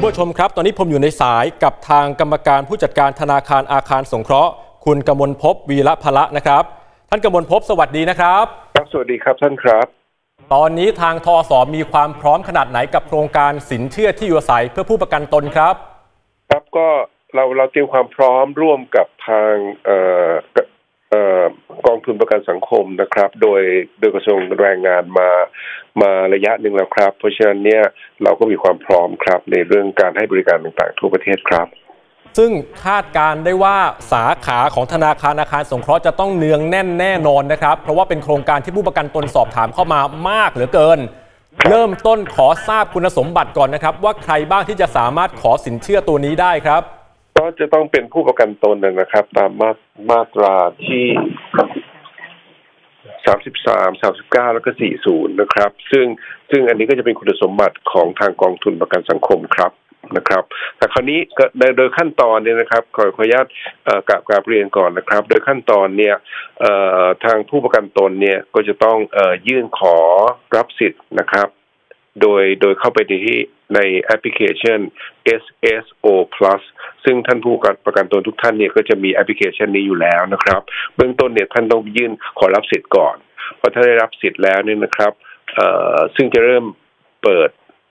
ผู้ชมครับตอนนี้ผมอยู่ในสายกับทางกรรมการผู้จัดการธนาคารอาคารสงเคราะห์คุณกมลภพวีระพละนะครับท่านกมลภพสวัสดีนะครับครับสวัสดีครับท่านครับตอนนี้ทางทส.มีความพร้อมขนาดไหนกับโครงการสินเชื่อที่อยู่อาศัยเพื่อผู้ประกันตนครับครับก็เราเตรียมความพร้อมร่วมกับทางกองทุนประกันสังคมนะครับโดยกระทรวงแรงงานมาระยะหนึ่งแล้วครับเพราะฉะนั้นเนี่ยเราก็มีความพร้อมครับในเรื่องการให้บริการต่างๆทั่วประเทศครับซึ่งคาดการได้ว่าสาขาของธนาคารอาคารสงเคราะห์จะต้องเนืองแน่นแน่นอนนะครับเพราะว่าเป็นโครงการที่ผู้ประกันตนสอบถามเข้ามามากเหลือเกินเริ่มต้นขอทราบคุณสมบัติก่อนนะครับว่าใครบ้างที่จะสามารถขอสินเชื่อตัวนี้ได้ครับก็จะต้องเป็นผู้ประกันตนนะครับตามมาตราที่33 39แล้วก็40นะครับซึ่งอันนี้ก็จะเป็นคุณสมบัติของทางกองทุนประกันสังคมครับนะครับแต่คราวนี้โดยขั้นตอนเนี่ยนะครับขออนุญาตกราบเรียนก่อนนะครับโดยขั้นตอนเนี่ยทางผู้ประกันตนเนี่ยก็จะต้องยื่นขอรับสิทธิ์นะครับโดยเข้าไปที่ในแอปพลิเคชัน SSO Plus ซึ่งท่านผู้ประกันตนทุกท่านเนี่ยก็จะมีแอปพลิเคชันนี้อยู่แล้วนะครับเบื้องต้นเนี่ยท่านต้องยื่นขอรับสิทธิ์ก่อนพอท่านได้รับสิทธิ์แล้วเนี่ยนะครับซึ่งจะเริ่มเปิด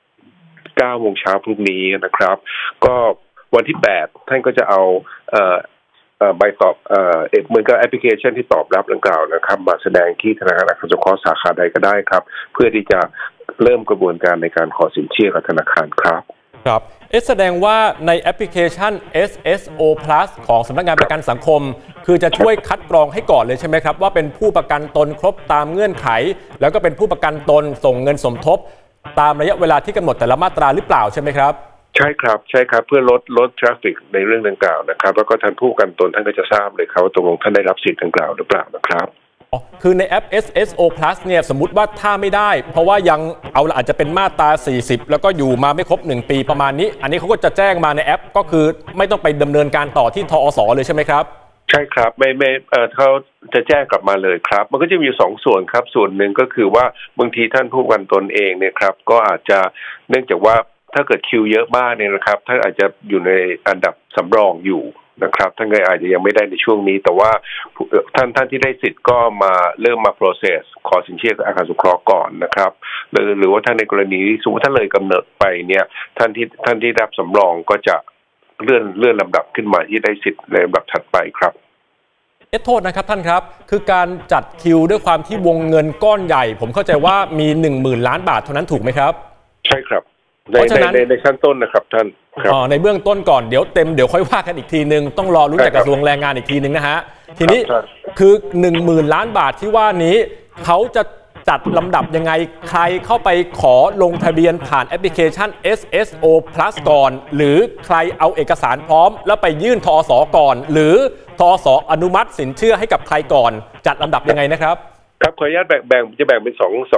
9 โมงเช้าพรุ่งนี้นะครับก็วันที่8ท่านก็จะเอาใบตอบเหมือนกับแอปพลิเคชันที่ตอบรับดังกล่าวนะครับมาแสดงที่ธนาคารอาคารสงเคราะห์สาขาใดก็ได้ครับเพื่อที่จะเริ่มกระบวนการในการขอสินเชื่อกับธนาคารครับครับแสดงว่าในแอปพลิเคชัน SSO Plus ของสำนักงานประกันสังคมคือจะช่วยคัดกรองให้ก่อนเลยใช่ไหมครับว่าเป็นผู้ประกันตนครบตามเงื่อนไขแล้วก็เป็นผู้ประกันตนส่งเงินสมทบตามระยะเวลาที่กำหนดแต่ละมาตราหรือเปล่าใช่ไหมครับใช่ครับเพื่อลดทราฟฟิกในเรื่องดังกล่าวนะครับแล้วก็ท่านผู้ประกันตนท่านก็จะทราบเลยครับว่าตกลงท่านได้รับสิทธิ์ดังกล่าวหรือเปล่านะครับคือในแอป SSO Plus เนี่ยสมมุติว่าถ้าไม่ได้เพราะว่ายังอาจจะเป็นมาตรา40แล้วก็อยู่มาไม่ครบ1 ปีประมาณนี้อันนี้เขาก็จะแจ้งมาในแอปก็คือไม่ต้องไปดำเนินการต่อที่ทอส.เลยใช่ไหมครับใช่ครับไม่เขาจะแจ้งกลับมาเลยครับมันก็จะมี2 ส่วนครับส่วนหนึ่งก็คือว่าบางทีท่านผู้ประกันตนเองเนี่ยครับก็อาจจะเนื่องจากว่าถ้าเกิดคิวเยอะมากเนี่ยนะครับท่านอาจจะอยู่ในอันดับสำรองอยู่นะครับท่านก็อาจจะยังไม่ได้ในช่วงนี้แต่ว่าท่านที่ได้สิทธิ์ก็มาเริ่มมา process ขอสินเชื่ออาคารสงเคราะห์ก่อนนะครับหรือว่าท่านในกรณีสมมติท่านเลยกำเนิดไปเนี่ยท่านที่รับสำรองก็จะเลื่อนลำดับขึ้นมาที่ได้สิทธิ์ในลำดับถัดไปครับโทษนะครับท่านครับคือการจัดคิวด้วยความที่วงเงินก้อนใหญ่ผมเข้าใจว่ามี 10,000 ล้านบาทเท่านั้นถูกไหมครับใช่ครับในขั้นต้นนะครับท่านในเบื้องต้นก่อนเดี๋ยวค่อยว่ากันอีกทีนึงต้องรอรู้จากกระทรวงแรงงานอีกทีนึงนะฮะทีนี้คือ 10,000 ล้านบาทที่ว่านี้เขาจะจัดลำดับยังไงใครเข้าไปขอลงทะเบียนผ่านแอปพลิเคชัน SSO Plus ก่อนหรือใครเอาเอกสารพร้อมแล้วไปยื่นทอส.ก่อนหรือทอส.อนุมัติสินเชื่อให้กับใครก่อนจัดลำดับยังไงนะครับครับขออนุญาตแบ่งเป็น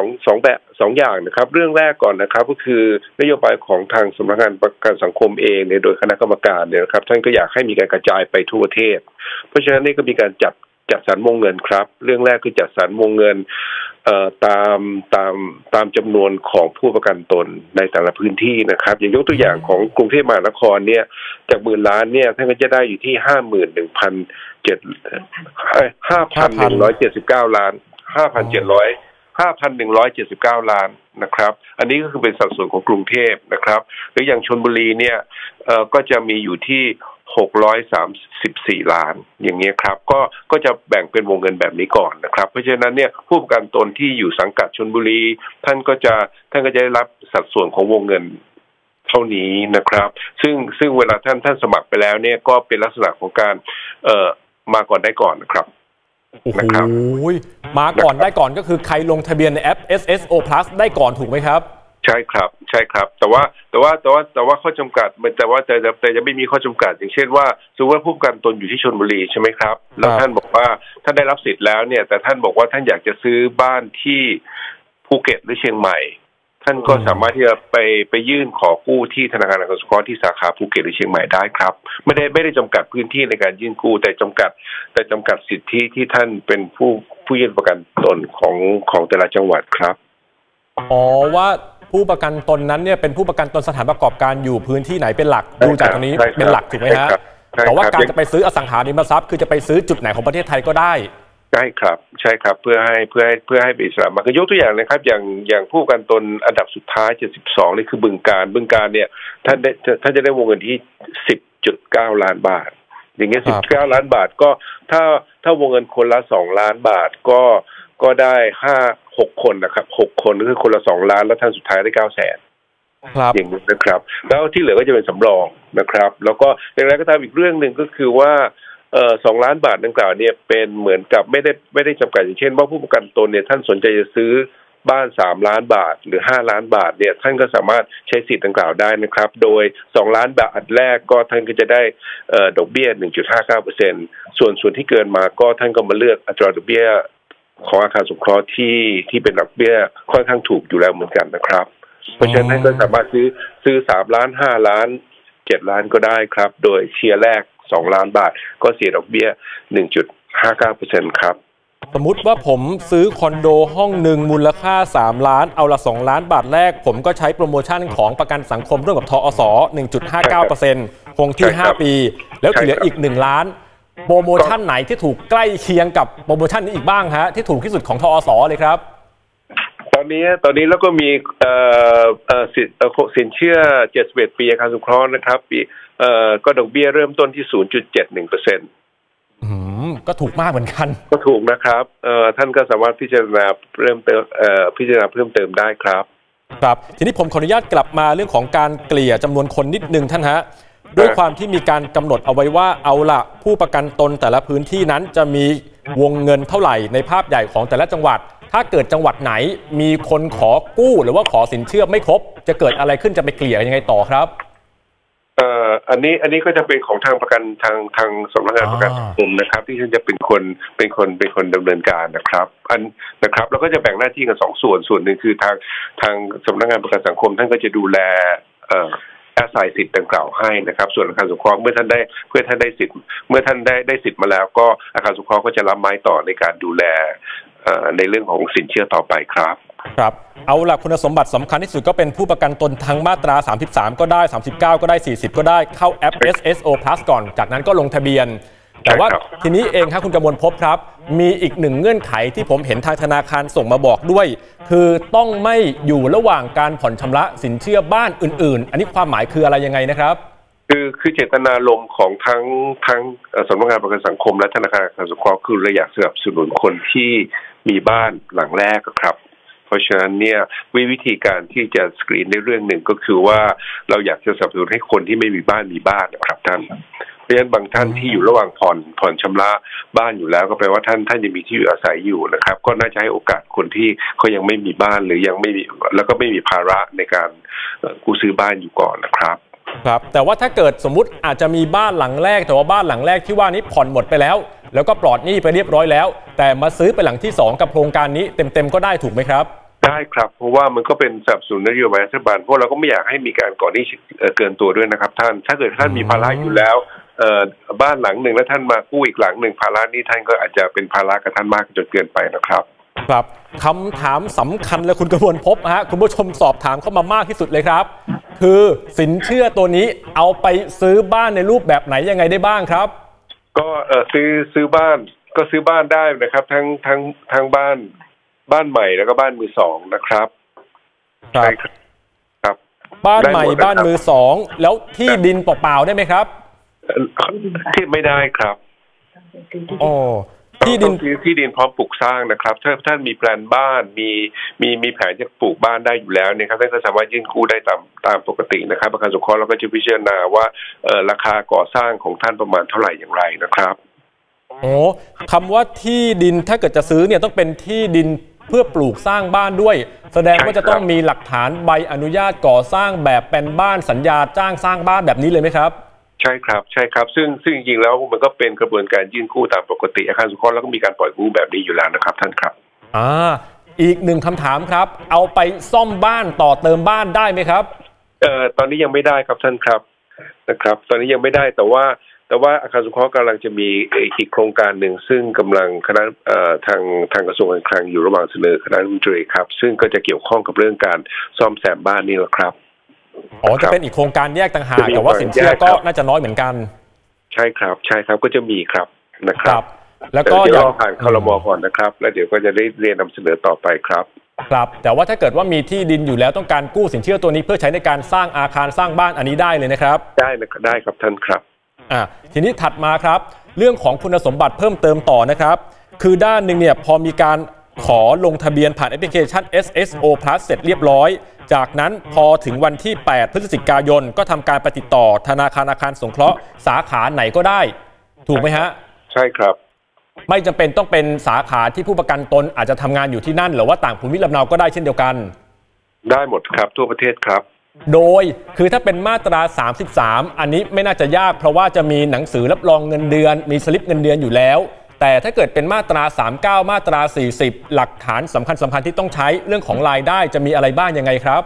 2อย่างนะครับเรื่องแรกก่อนนะครับก็คือนโยบายของทางสำนักงานประกันสังคมเองเนี่ยโดยคณะกรรมการเนี่ยนะครับท่านก็อยากให้มีการกระจายไปทั่วประเทศเพราะฉะนั้นนี่ก็มีการจัดสรรวงเงินครับเรื่องแรกคือจัดสรรวงเงินตามจำนวนของผู้ประกันตนในแต่ละพื้นที่นะครับอย่างยกตัวอย่างของกรุงเทพมหานครเนี่ยจาก10,000 ล้านเนี่ยท่านก็จะได้อยู่ที่ 5,179 ล้าน5,179 ล้านนะครับอันนี้ก็คือเป็นสัดส่วนของกรุงเทพนะครับหรืออย่างชลบุรีเนี่ยก็จะมีอยู่ที่634 ล้านอย่างเงี้ยครับก็จะแบ่งเป็นวงเงินแบบนี้ก่อนนะครับเพราะฉะนั้นเนี่ยผู้ประกันตนที่อยู่สังกัดชลบุรีท่านก็จะได้รับสัดส่วนของวงเงินเท่านี้นะครับซึ่งเวลาท่านสมัครไปแล้วเนี่ยก็เป็นลักษณะของการมาก่อนได้ก่อนนะครับโอ้โหมาก่อนได้ก่อนก็คือใครลงทะเบียนในแอป SSO Plus ได้ก่อนถูกไหมครับใช่ครับแต่ว่าข้อจำกัดมันแต่จะไม่มีข้อจำกัดอย่างเช่นว่าสมมติว่าผู้ประกันตนอยู่ที่ชลบุรีใช่ไหมครับแล้วท่านบอกว่าท่านได้รับสิทธิ์แล้วเนี่ยแต่ท่านบอกว่าท่านอยากจะซื้อบ้านที่ภูเก็ตหรือเชียงใหม่ท่านก็สามารถที่จะไปยื่นขอกู้ที่ธนาคารอาคารสงเคราะห์ที่สาขาภูเก็ตหรือเชียงใหม่ได้ครับไม่ได้จำกัดพื้นที่ในการยื่นกู้แต่จำกัดสิทธิที่ท่านเป็นผู้ยื่นประกันตนของแต่ละจังหวัดครับว่าผผู้ประกันตนนั้นเนี่ยเป็นผู้ประกันตนสถานประกอบการอยู่พื้นที่ไหนเป็นหลักดูจากตรงนี้เป็นหลักถูกไหมฮะแต่ว่าการจะไปซื้ออสังหาริมทรัพย์คือจะไปซื้อจุดไหนของประเทศไทยก็ได้ใช่ครับเพื่อให้เป็นอิสระมากยกตัวอย่างนะครับอย่างผู้ประกันตนอันดับสุดท้าย72นี่คือบึงการเนี่ยท่านจะได้วงเงินที่ 10.9 ล้านบาทอย่างเงี้ย19 ล้านบาทก็ถ้าวงเงินคนละ2 ล้านบาทก็ได้6 คนนะครับ6 คนก็คือคนละ2 ล้านแล้วท่านสุดท้ายได้ 900,000 ครับอย่างนี้นะครับแล้วที่เหลือก็จะเป็นสำรองนะครับแล้วก็อย่างไรก็ตามอีกเรื่องหนึ่งก็คือว่า2 ล้านบาทดังกล่าวเนี่ยเป็นเหมือนกับไม่ได้จำกัดอย่างเช่นว่าผู้ประกันตนเนี่ยท่านสนใจจะซื้อบ้าน3 ล้านบาทหรือ5 ล้านบาทเนี่ยท่านก็สามารถใช้สิทธิ์ดังกล่าวได้นะครับโดย2 ล้านบาทแรกก็ท่านก็จะได้ดอกเบี้ย 1.59% ส่วนที่เกินมาก็ท่านก็มาเลือกอัตราดอกเบี้ยของอาคารสงเคราะห์ที่เป็นดอกเบี้ยค่อนข้างถูกอยู่แล้วเหมือนกันนะครับเพราะฉะนั้นท่านก็สามารถซื้อ3 ล้าน5 ล้าน7 ล้านก็ได้ครับโดยเชียร์แรก2 ล้านบาทก็เสียดอกเบี้ย 1.59% ครับสมมุติว่าผมซื้อคอนโดห้องหนึ่งมูลค่า3 ล้านเอาละ2 ล้านบาทแรกผมก็ใช้โปรโมชั่นของประกันสังคมร่วมกับทอส 1.59% คงที่5 ปีแล้วเหลืออีก1 ล้านโปรโมชั่นไหนที่ถูกใกล้เคียงกับโปรโมชั่นนี้อีกบ้างฮะที่ถูกที่สุดของทอสเลยครับตอนนี้แล้วก็มีสินเชื่อ71 ปีอาคารสงเคราะห์นะครับปีก็ดอกเบี้ยเริ่มต้นที่ 0.71% ก็ถูกมากเหมือนกันก็ถูกนะครับท่านก็สามารถพิจารณาเพิ่มเติมได้ครับครับทีนี้ผมขออนุญาตกลับมาเรื่องของการเกลี่ยจำนวนคนนิดนึงท่านฮะด้วยความที่มีการกำหนดเอาไว้ว่าเอาละผู้ประกันตนแต่ละพื้นที่นั้นจะมีวงเงินเท่าไหร่ในภาพใหญ่ของแต่ละจังหวัดถ้าเกิดจังหวัดไหนมีคนขอกู้หรือว่าขอสินเชื่อไม่ครบจะเกิดอะไรขึ้นจะไปเกลี่ยยังไงต่อครับอันนี้ก็จะเป็นของทางประกันทางสำนักงานประกันสังคมนะครับที่ท่านจะเป็นคนดำเนินการนะครับนะครับแล้วก็จะแบ่งหน้าที่กัน2 ส่วนหนึ่งคือทางสำนักงานประกันสังคมท่านก็จะดูแลอาศัยสิทธิ์ดังกล่าวให้นะครับส่วนอาคารสงเคราะห์เมื่อท่านได้สิทธิ์เมื่อท่านได้สิทธิ์มาแล้วก็อาคารสงเคราะห์ก็จะรับไม้ต่อในการดูแลในเรื่องของสินเชื่อต่อไปครับครับเอาล่ะคุณสมบัติสำคัญที่สุดก็เป็นผู้ประกันตนทั้งมาตรา33ก็ได้39ก็ได้40ก็ได้เข้าแอป SSO Plus ก่อนจากนั้นก็ลงทะเบียนแต่ว่าทีนี้เองครับคุณกมลภพครับมีอีกหนึ่งเงื่อนไขที่ผมเห็นทางธนาคารส่งมาบอกด้วยคือต้องไม่อยู่ระหว่างการผ่อนชำระสินเชื่อบ้านอื่นๆอันนี้ความหมายคืออะไรยังไงนะครับคือเจตนารมณ์ของทั้งสำนักงานประกันสังคมและธนาคารสงเคราะห์คือเราอยากสนับสนุนคนที่มีบ้านหลังแรกครับเพราะฉะนั้นเนี่ยวิธีการที่จะสกรีนในเรื่องหนึ่งก็คือว่าเราอยากจะสนับสนุนให้คนที่ไม่มีบ้านมีบ้านนะครับท่านเพราะฉะนั้นบางท่านที่อยู่ระหว่างผ่อนชำระบ้านอยู่แล้วก็แปลว่าท่านยังมีที่อยู่อาศัยอยู่นะครับก็น่าจะให้โอกาสคนที่เขายังไม่มีบ้านหรือยังไม่มีแล้วก็ไม่มีภาระในการกู้ซื้อบ้านอยู่ก่อนนะครับครับแต่ว่าถ้าเกิดสมมุติอาจจะมีบ้านหลังแรกแต่ว่าบ้านหลังแรกที่ว่านี้ผ่อนหมดไปแล้วก็ปลอดหนี้ไปเรียบร้อยแล้วแต่มาซื้อไปหลังที่2กับโครงการนี้เต็มก็ได้ถูกไหมครับได้ครับเพราะว่ามันก็เป็นสนับสนุนนโยบายรัฐบาลเพราะเราก็ไม่อยากให้มีการก่อหนี้เกินตัวด้วยนะครับท่านถ้าเกิดท่านมีภาระอยู่แล้วบ้านหลังหนึ่งแล้วท่านมากู้อีกหลังหนึ่งภาระนี้ท่านก็อาจจะเป็นภาระกับท่านมากจนเกินไปนะครับครับคำถามสำคัญเลยคุณกมลภพฮะคุณผู้ชมสอบถามเข้ามามากที่สุดเลยครับคือสินเชื่อตัวนี้เอาไปซื้อบ้านในรูปแบบไหนยังไงได้บ้างครับก็ซื้อบ้านก็ซื้อบ้านได้นะครับทั้งบ้านใหม่แล้วก็บ้านมือสองนะครับใช่ครับบ้านใหม่บ้านมือสองแล้วที่ดินเปล่าๆได้ไหมครับที่ไม่ได้ครับอ๋อที่ดินพร้อมปลูกสร้างนะครับถ้าท่านมีแปลนบ้านมีแผนจะปลูกบ้านได้อยู่แล้วเนี่ยครับท่านก็สามารถยื่นกู้ได้ตามปกตินะครับประกันสงเคราะห์เราก็จะพิจารณาว่าราคาก่อสร้างของท่านประมาณเท่าไหร่อย่างไรนะครับโอ้คำว่าที่ดินถ้าเกิดจะซื้อเนี่ยต้องเป็นที่ดินเพื่อปลูกสร้างบ้านด้วยแสดงว่าจะต้องมีหลักฐานใบอนุญาตก่อสร้างแบบเป็นบ้านสัญญาจ้างสร้างบ้านแบบนี้เลยไหมครับใช่ครับซึ่งจริงๆแล้วมันก็เป็นกระบวนการยื่นกู้ตามปกติอาคารสงเคราะห์แล้วก็มีการปล่อยกู้แบบนี้อยู่แล้วนะครับท่านครับอีกหนึ่งคำถามครับเอาไปซ่อมบ้านต่อเติมบ้านได้ไหมครับตอนนี้ยังไม่ได้ครับท่านครับนะครับตอนนี้ยังไม่ได้แต่ว่าแต่ว่าอาคารสงเคราะห์กำลังจะมีอีกโครงการหนึ่งซึ่งกำลังคณะทางกระทรวงการคลังอยู่ระหว่างเสนอคณะรัฐมนตรีครับซึ่งก็จะเกี่ยวข้องกับเรื่องการซ่อมแซมบ้านนี่แหละครับอ๋อจะเป็นอีกโครงการแยกต่างหากแต่ว่าสินเชื่อก็น่าจะน้อยเหมือนกันใช่ครับก็จะมีครับนะครับแล้วก็อยากผ่านครม.ก่อนนะครับแล้วเดี๋ยวก็จะได้เรียนนำเสนอต่อไปครับครับแต่ว่าถ้าเกิดว่ามีที่ดินอยู่แล้วต้องการกู้สินเชื่อตัวนี้เพื่อใช้ในการสร้างอาคารสร้างบ้านอันนี้ได้เลยนะครับได้ครับท่านครับทีนี้ถัดมาครับเรื่องของคุณสมบัติเพิ่มเติมต่อนะครับคือด้านหนึ่งเนี่ยพอมีการขอลงทะเบียนผ่านแอปพลิเคชัน SSO Plus เสร็จเรียบร้อยจากนั้นพอถึงวันที่8พฤศจิกายนก็ทำการไปติดต่อธนาคารอาคารสงเคราะห์สาขาไหนก็ได้ถูกไหมฮะใช่ครับไม่จำเป็นต้องเป็นสาขาที่ผู้ประกันตนอาจจะทำงานอยู่ที่นั่นหรือว่าต่างภูมิลำเนาก็ได้เช่นเดียวกันได้หมดครับทั่วประเทศครับโดยคือถ้าเป็นมาตรา33อันนี้ไม่น่าจะยากเพราะว่าจะมีหนังสือรับรองเงินเดือนมีสลิปเงินเดือนอยู่แล้วแต่ถ้าเกิดเป็นมาตรา39มาตรา40หลักฐานสำคัญที่ต้องใช้เรื่องของรายได้จะมีอะไรบ้างยังไงครับ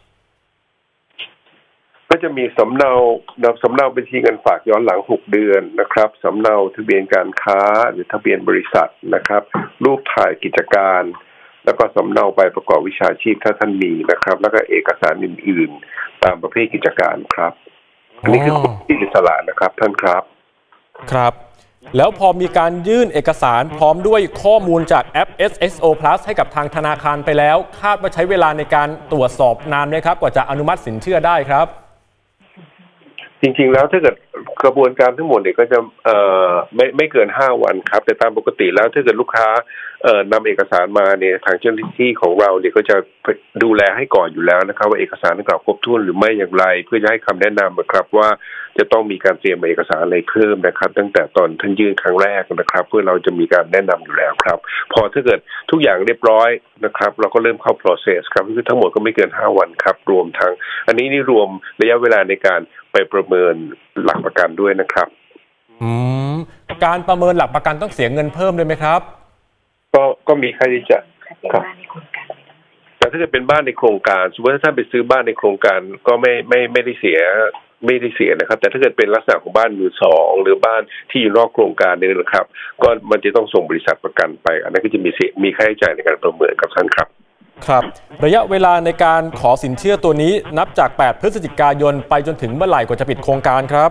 ก็จะมีสำเนาบัญชีเงินฝากย้อนหลัง6เดือนนะครับสำเนาทะเบียนการค้าหรือทะเบียนบริษัทนะครับรูปถ่ายกิจการแล้วก็สำเนาใบประกอบวิชาชีพถ้าท่านมีนะครับแล้วก็เอกสารอื่นๆตามประเภทกิจการครับอันนี้คือคนที่อิสระนะครับท่านครับครับแล้วพอมีการยื่นเอกสารพร้อมด้วยข้อมูลจากแอป SSO Plus ให้กับทางธนาคารไปแล้วคาดว่าใช้เวลาในการตรวจสอบนานไหมครับกว่าจะอนุมัติสินเชื่อได้ครับจริงๆแล้วถ้าเกิดกระบวนการทั้งหมดเนี่ยก็จะไม่เกิน5วันครับแต่ตามปกติแล้วถ้าเกิดลูกค้านำเอกสารมาเนี่ยทางเจ้าหน้าที่ของเราเนี่ยก็จะดูแลให้ก่อนอยู่แล้วนะครับว่าเอกสารดังกล่าวครบถ้วนหรือไม่อย่างไรเพื่อจะให้คำแนะนำนะครับว่าจะต้องมีการเตรียมเอกสารอะไรเพิ่มนะครับตั้งแต่ตอนท่านยื่นครั้งแรกนะครับเพื่อเราจะมีการแนะนำอยู่แล้วครับพอถ้าเกิดทุกอย่างเรียบร้อยนะครับเราก็เริ่มเข้า process ครับคือทั้งหมดก็ไม่เกิน5วันครับรวมทั้งอันนี้รวมระยะเวลาในการไปประเมินหลักประกันด้วยนะครับการประเมินหลักประกันต้องเสียเงินเพิ่มด้วยไหมครับก็มีค่าใช้จ่ายครับแต่ถ้าเกิดเป็นบ้านในโครงการสมมติถ้าท่านไปซื้อบ้านในโครงการก็ไม่ได้เสียนะครับแต่ถ้าเกิดเป็นลักษณะของบ้านมือสองหรือบ้านที่อยู่นอกโครงการนี่นะครับก็มันจะต้องส่งบริษัทประกันไปอันนั้นก็จะมีค่าใช้จ่ายในการประเมินกับท่านครับครับระยะเวลาในการขอสินเชื่อตัวนี้นับจาก8พฤศจิกายนไปจนถึงเมื่อไหร่กว่าจะปิดโครงการครับ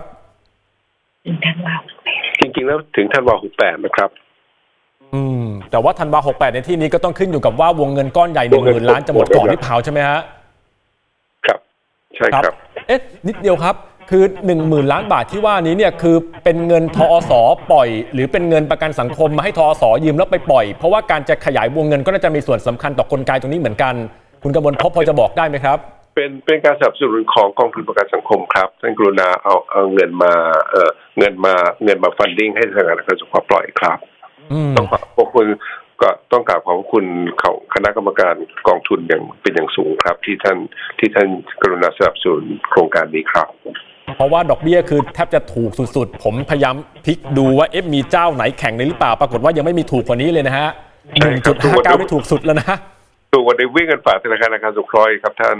จริงๆแล้วถึงธันวาคม68นะครับแต่ว่าธันวาคม68ในที่นี้ก็ต้องขึ้นอยู่กับว่าวงเงินก้อนใหญ่10,000 ล้านจะหมดก่อนที่เผาใช่ไหมฮะครับใช่ครับนิดเดียวครับคือ 10,000 ล้านบาทที่ว่านี้เนี่ยคือเป็นเงินทอส.ปล่อยหรือเป็นเงินประกันสังคมมาให้ทอส.ยืมแล้วไปปล่อยเพราะว่าการจะขยายวงเงินก็น่าจะมีส่วนสำคัญต่อกลไกตรงนี้เหมือนกันคุณกมลภพพอจะบอกได้ไหมครับเป็นการสนับสนุนของกองทุนประกันสังคมครับท่านกรุณาเอาเงินมาฟันดิ้งให้ทางการสงเคราะห์ปล่อยครับต้องขอบคุณก็ต้องกราบขอบคุณของคณะกรรมการกองทุนอย่างเป็นอย่างสูงครับที่ท่านกรุณาสนับสนุนโครงการนี้ครับเพราะว่าดอกเบี้ยคือแทบจะถูกสุดๆผมพยายามพลิกดูว่ามีเจ้าไหนแข่งเลยหรือเปล่าปรากฏว่ายังไม่มีถูกกว่านี้เลยนะฮะ 1.59 ไม่ถูกสุดแล้วนะถูกกว่าได้วิ่งกันฝ่าธนาคารอาคารสงเคราะห์ครับท่าน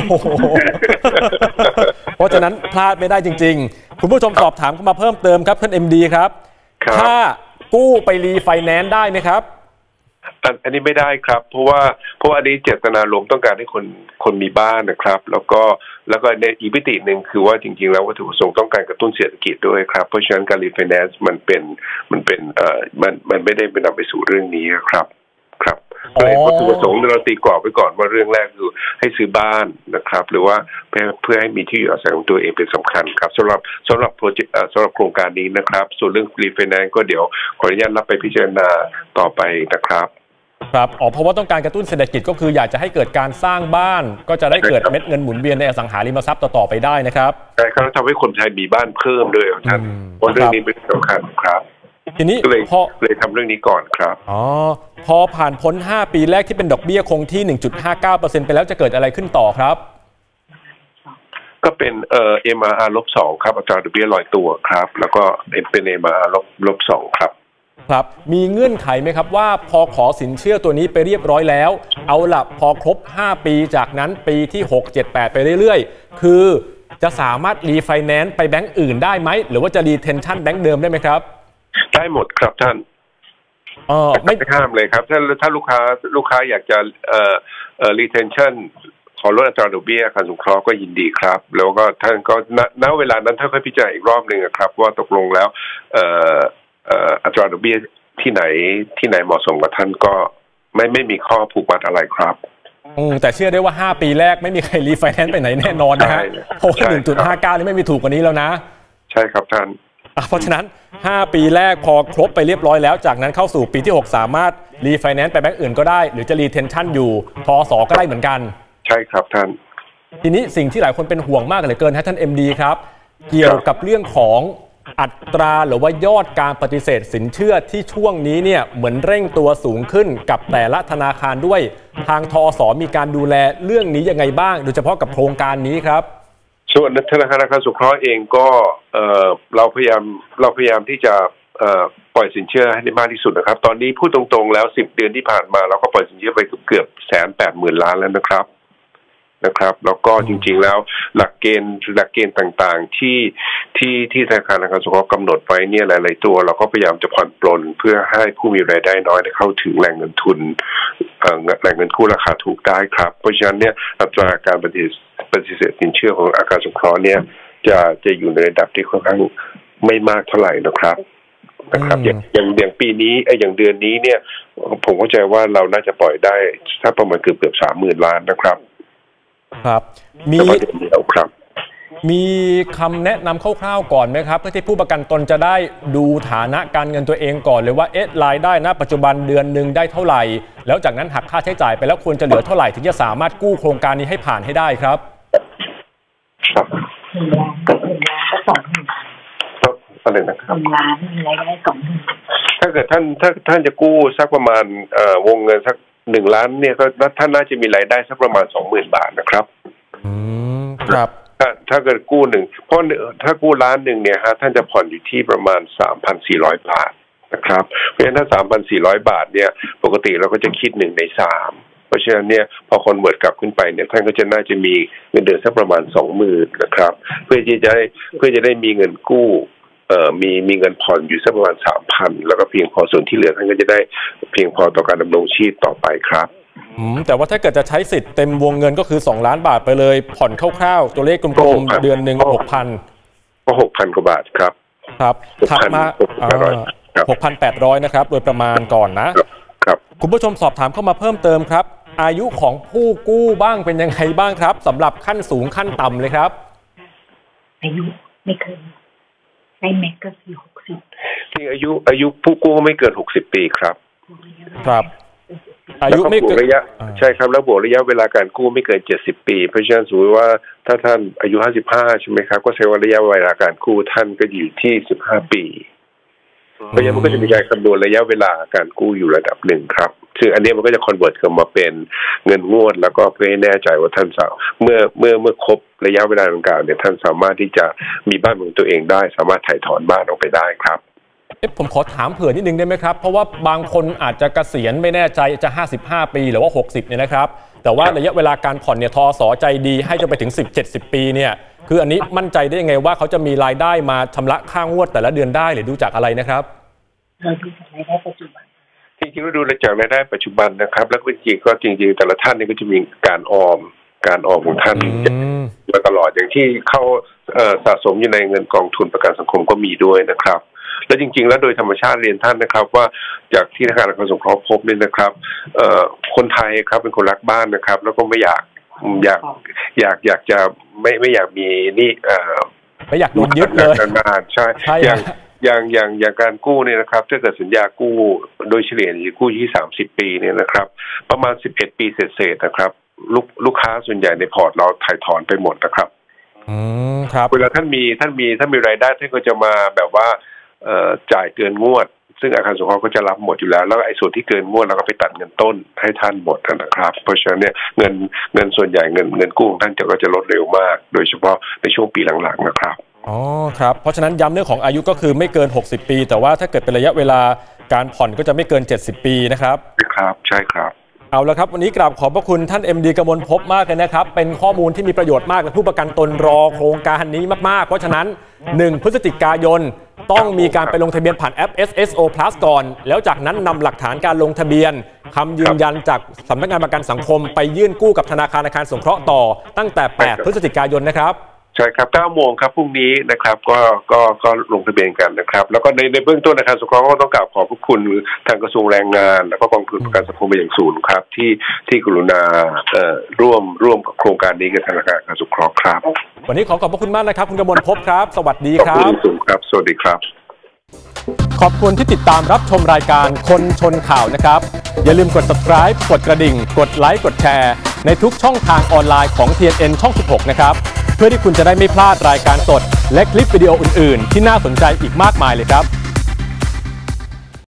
เพราะฉะนั้นพลาดไม่ได้จริงๆคุณผู้ชมสอบถามเข้ามาเพิ่มเติมครับท่าน MD ครับถ้ากู้ไปรีไฟแนนซ์ได้ไหมครับอันนี้ไม่ได้ครับเพราะว่าอันนี้เจตนารมณ์ต้องการให้คนมีบ้านนะครับแล้วก็ในอีกมิติหนึ่งคือว่าจริงๆแล้ววัตถุประสงค์ต้องการกระตุ้นเศรษฐกิจด้วยครับเพราะฉะนั้นการรีไฟแนนซ์มันไม่ได้ไปนำไปสู่เรื่องนี้ครับเลยวัตถุประสงค์เราตีกรอบไว้ก่อนว่าเรื่องแรกคือให้ซื้อบ้านนะครับหรือว่าเพื่อให้มีที่อยู่อาศัยของตัวเองเป็นสำคัญครับสำหรับโปรเจกต์สำหรับโครงการนี้นะครับส่วนเรื่องรีไฟแนนซ์ก็เดี๋ยวขออนุญาตรับไปพิจารณาต่อไปนะครับครับเพราะว่าต้องการกระตุ้นเศรษฐกิจก็คืออยากจะให้เกิดการสร้างบ้านก็จะได้เกิดเม็ดเงินหมุนเวียนในอสังหาริมทรัพย์ต่อไปได้นะครับใช่ครับทำให้คนไทยมีบ้านเพิ่มด้วยท่านเพราะเรื่องนี้เป็นสำคัญครับทีนี้เลยทำเรื่องนี้ก่อนครับพอผ่านพ้น5ปีแรกที่เป็นดอกเบี้ยคงที่ 1.59% ไปแล้วจะเกิดอะไรขึ้นต่อครับก็เป็นMRR -2 ครับอัตราดอกเบี้ยลอยตัวครับแล้วก็เป็น MRR -2 ครับครับมีเงื่อนไขไหมครับว่าพอขอสินเชื่อตัวนี้ไปเรียบร้อยแล้วเอาล่ะพอครบ5ปีจากนั้นปีที่6 7 8ไปเรื่อยๆคือจะสามารถรีไฟแนนซ์ไปแบงก์อื่นได้ไหมหรือว่าจะรีเทนชั่นแบงก์เดิมได้ไหมครับได้หมดครับท่านไม่ห้ามเลยครับถ้าลูกค้าอยากจะretention ขอลดอัตราดอกเบี้ยอาคารสงเคราะห์ก็ยินดีครับแล้วก็ท่านก็ณเวลานั้นท่านค่อยพิจารณาอีกรอบหนึ่งครับว่าตกลงแล้วอัตราดอกเบี้ยที่ไหนเหมาะสมกับท่านก็ไม่มีข้อผูกมัดอะไรครับแต่เชื่อได้ว่า5ปีแรกไม่มีใครรีไฟแนนซ์ไปไหนแน่นอนนะฮะเพราะว่า 1.59 นี่ไม่มีถูกกว่านี้แล้วนะใช่ครับท่านเพราะฉะนั้น5ปีแรกพอครบไปเรียบร้อยแล้วจากนั้นเข้าสู่ปีที่6สามารถรีไฟแนนซ์ไปแบงก์อื่นก็ได้หรือจะรีเทนชั่นอยู่ทอสก็ได้เหมือนกันใช่ครับท่านทีนี้สิ่งที่หลายคนเป็นห่วงมากเหลือเกินท่าน MD ครับเกี่ยวกับเรื่องของอัตราหรือว่ายอดการปฏิเสธสินเชื่อที่ช่วงนี้เนี่ยเหมือนเร่งตัวสูงขึ้นกับแต่ละธนาคารด้วยทางทอสมีการดูแลเรื่องนี้ยังไงบ้างโดยเฉพาะกับโครงการนี้ครับส่วนธนาคารอาคารสงเคราะห์เองก็เราพยายามที่จะปล่อยสินเชื่อให้ได้มากที่สุดนะครับตอนนี้พูดตรงๆแล้ว10 เดือนที่ผ่านมาเราก็ปล่อยสินเชื่อไปเกือบ180,000 ล้านแล้วนะครับแล้วก็จริงๆแล้วหลักเกณฑ์ต่างๆที่ธนาคารอาคารสงเคราะห์กำหนดไว้เนี่ยหลายๆตัวเราก็พยายามจะผ่อนปลนเพื่อให้ผู้มีรายได้น้อยได้เข้าถึงแหล่งเงินทุนแหล่งเงินกู้ราคาถูกได้ครับเพราะฉะนั้นเนี่ยอัตราการปฏิเสธสินเชื่อของอาคารสงเคราะห์เนี่ยจะอยู่ในระดับที่ค่อนข้างไม่มากเท่าไหร่นะครับอย่างปีนี้อย่างเดือนนี้เนี่ยผมเข้าใจว่าเราน่าจะปล่อยได้ถ้าประมาณเกือบ30,000 ล้านนะครับครับมีคำแนะนำคร่าวๆก่อนไหมครับเพื่อที่ผู้ประกันตนจะได้ดูฐานะการเงินตัวเองก่อนเลยว่ารายได้ณปัจจุบันเดือนหนึ่งได้เท่าไหร่แล้วจากนั้นหักค่าใช้จ่ายไปแล้วควรจะเหลือเท่าไหร่ถึงจะสามารถกู้โครงการนี้ให้ผ่านให้ได้ครับอะไรนะครับ1,000,000รายได้20,000ถ้าเกิดท่านจะกู้สักประมาณวงเงินสัก1 ล้านเนี่ยก็ท่านน่าจะมีรายได้สักประมาณ 20,000 บาทนะครับครับถ้าเกิดกู้เพราะถ้ากู้1 ล้านเนี่ยฮะท่านจะผ่อนอยู่ที่ประมาณ 3,400 บาทนะครับเพราะฉะนั้นถ้า 3,400 บาทเนี่ยปกติเราก็จะคิด1 ใน 3เพราะฉะนั้นเนี่ยพอคอนเวิร์ตกลับขึ้นไปเนี่ยท่านก็จะน่าจะมีเงินเดือนสักประมาณ 20,000 นะครับเพื่อจะได้มีเงินกู้มีเงินผ่อนอยู่สักประมาณ 3,000 แล้วก็เพียงพอส่วนที่เหลือท่านก็จะได้เพียงพอต่อการดำรงชีพต่อไปครับแต่ว่าถ้าเกิดจะใช้สิทธิ์เต็มวงเงินก็คือ2 ล้านบาทไปเลยผ่อนคร่าวๆตัวเลขกลมๆเดือนหนึ่ง 6,000 ก็ 6,000 กว่าบาทครับครับถัดมา 6,800 นะครับโดยประมาณก่อนนะครับคุณผู้ชมสอบถามเข้ามาเพิ่มเติมครับอายุของผู้กู้บ้างเป็นยังไงบ้างครับสำหรับขั้นสูงขั้นต่ำเลยครับอายุไม่เกินได้แม็กก็คือ60 ที่อายุผู้กู้ไม่เกิน60 ปีครับอายุไม่เกินระยะใช่ครับแล้วบวกระยะเวลาการกู้ไม่เกิน70 ปีเพราะฉะนั้นสมมติว่าถ้าท่านอายุ55ใช่ไหมครับก็แสดงว่าระยะเวลาการกู้ท่านก็อยู่ที่15 ปีเพราะฉะนั้นมันก็จะมีการคำนวณระยะเวลาการกู้อยู่ระดับหนึ่งครับซึ่งอันนี้มันก็จะคอนเวิร์ตกลับมาเป็นเงินงวดแล้วก็เพื่อให้แน่ใจว่าท่านเมื่อครบระยะเวลาดังกล่าวเนี่ยท่านสามารถที่จะมีบ้านของตัวเองได้สามารถถ่ายถอนบ้านออกไปได้ครับผมขอถามเผื่อนิดนึงได้ไหมครับเพราะว่าบางคนอาจจะเกษียณไม่แน่ใจจะ55 ปีหรือว่า60เนี่ยนะครับแต่ว่าระยะเวลาการผ่อนเนี่ยทสใจดีให้จนไปถึง10-70 ปีเนี่ยคืออันนี้มั่นใจได้ยังไงว่าเขาจะมีรายได้มาชำระค่างวดแต่ละเดือนได้หรือดูจากอะไรนะครับเราดูจากรายได้ปัจจุบันจริงๆเราดูจากรายได้ปัจจุบันนะครับแล้วจริงๆแต่ละท่านนี่ก็จะมีการออมของท่านมาตลอดอย่างที่เข้าสะสมอยู่ในเงินกองทุนประกันสังคมก็มีด้วยนะครับและจริงๆแล้วโดยธรรมชาติเรียนท่านนะครับว่าจากที่ธนาคารอาคารสงเคราะห์พบนี่นะครับคนไทยครับเป็นคนรักบ้านนะครับแล้วก็ไม่อยากจะไม่อยากมีนี่ไม่อยากโดนยึดเลยใช่อย่างการกู้เนี่ยนะครับถ้าเกิดสัญญากู้โดยเฉลี่ยกู้ที่30 ปีเนี่ยนะครับประมาณ11 ปีเศษๆนะครับลูกค้าส่วนใหญ่ในพอร์ตเราถ่ายถอนไปหมดนะครับครับเวลาท่านมีรายได้ท่านก็จะมาแบบว่าจ่ายเกินงวดซึ่งอาคารสงเคราะห์ก็จะรับหมดอยู่แล้วแล้วไอ้ส่วนที่เกินงวดเราก็ไปตัดเงินต้นให้ท่านหมดนะครับเพราะฉะนั้นเนี่ยเงินส่วนใหญ่เงินกู้ของท่านก็จะลดเร็วมากโดยเฉพาะในช่วงปีหลังๆนะครับครับเพราะฉะนั้นย้ำเรื่องของอายุก็คือไม่เกิน60 ปีแต่ว่าถ้าเกิดเป็นระยะเวลาการผ่อนก็จะไม่เกิน70 ปีนะครับครับใช่ครับเอาละครับวันนี้กราบขอบพระคุณท่าน MD กมลภพมากเลยนะครับเป็นข้อมูลที่มีประโยชน์มากกับผู้ประกันตนรอโครงการนี้มากๆเพราะฉะนั้น1 พฤศจิกายนต้องมีการไปลงทะเบียนผ่านแอป SSO Plus ก่อนแล้วจากนั้นนำหลักฐานการลงทะเบียนคำยืนยันจากสำนักงานประกันสังคมไปยื่นกู้กับธนาคารอาคารสงเคราะห์ต่อตั้งแต่8 พฤศจิกายนนะครับใช่ครับ 9 โมงครับพรุ่งนี้นะครับก็ลงทะเบียนกันนะครับแล้วก็ในเบื้องต้นอาคารสงเคราะห์ก็ต้องกราบขอบพระคุณทางกระทรวงแรงงานแล้วก็กองทุนประกันสังคมเป็นอย่างสูงครับที่กรุณาร่วมกับโครงการนี้กับธนาคารอาคารสงเคราะห์ครับวันนี้ขอบพระคุณมากนะครับคุณกมลภพครับสวัสดีครับขอบคุณสูงครับสวัสดีครับขอบคุณที่ติดตามรับชมรายการคนชนข่าวนะครับอย่าลืมกด subscribe กดกระดิ่งกดไลค์กดแชร์ในทุกช่องทางออนไลน์ของ TNN ช่อง 16 นะครับเพื่อที่คุณจะได้ไม่พลาดรายการสดและคลิปวิดีโออื่นๆที่น่าสนใจอีกมากมายเลยครับ